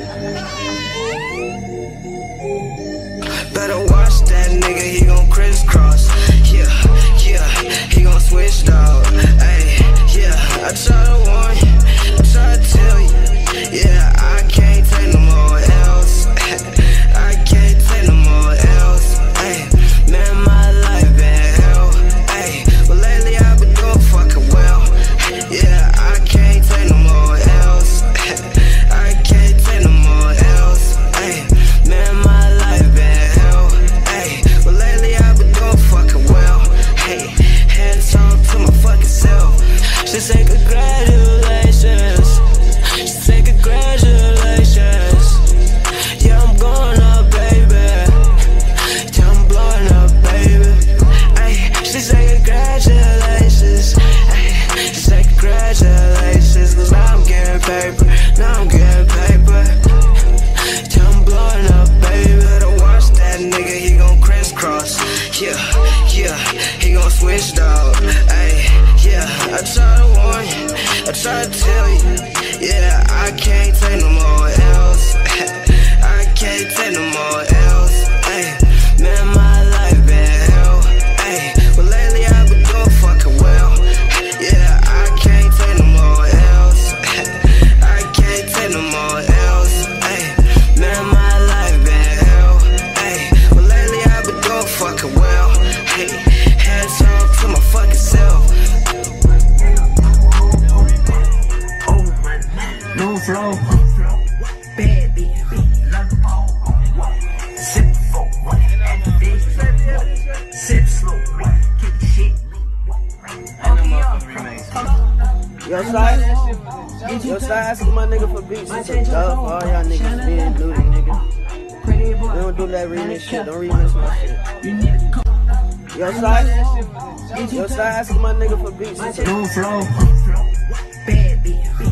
Better watch that nigga, he gon' crisscross. Yeah, yeah, he gon' switch dog. Ayy, yeah, I try to warn you, I try to tell you. Yeah, I can't take no more else. I can't take no more else. Ayy, man, my life been hell. Ayy, well lately I've been doing fucking well. Yeah, I can't take no more else. I can't take no more else. Ayy, man, my life been hell. Ayy, well lately I've been doing fucking well. Hey, hands on to my fucking self. She say congratulations. She say congratulations. Yeah, I'm going up, baby. Yeah, I'm blowing up, baby. Ay, she say congratulations. Ay, she say congratulations. Cause now I'm getting paper. Now I'm getting paper. Yeah, I'm blowing up, baby. Better watch that nigga, he gon' crisscross. Yeah, yeah, he gon' switch dog. Ay, yeah, I try to warn you, I try to tell you. Yeah, I can't take no more else. I can't take no more else. Ay, man, my life been hell. Ay, well lately I've been doing fucking well. Yeah, I can't take no more else. I can't take no more else. Ay, man, my life been hell. Ay, well lately I've been doing fucking well. Hey, hands up to my fucking self. No flow, bad bitch, love sip for sip slow, kick shit. Yo, start asking my nigga for beats. It's a dub for all y'all niggas being nudie, nigga. We don't do that remix shit. Don't remix my shit. Yo, start asking my nigga for beats. No flow, bad bitch.